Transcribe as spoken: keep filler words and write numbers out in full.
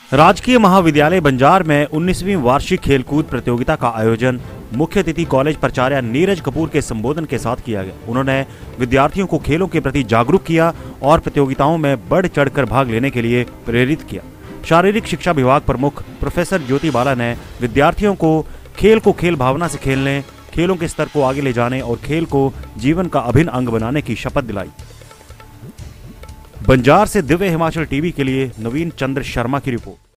राजकीय महाविद्यालय बंजार में उन्नीसवीं वार्षिक खेलकूद प्रतियोगिता का आयोजन मुख्य अतिथि कॉलेज प्राचार्य नीरज कपूर के संबोधन के साथ किया गया। उन्होंने विद्यार्थियों को खेलों के प्रति जागरूक किया और प्रतियोगिताओं में बढ़ चढ़कर भाग लेने के लिए प्रेरित किया। शारीरिक शिक्षा विभाग प्रमुख प्रोफेसर ज्योति बाला ने विद्यार्थियों को खेल को खेल भावना से खेलने, खेलों के स्तर को आगे ले जाने और खेल को जीवन का अभिन्न अंग बनाने की शपथ दिलाई। बंजार से दिव्य हिमाचल टीवी के लिए नवीन चंद्र शर्मा की रिपोर्ट।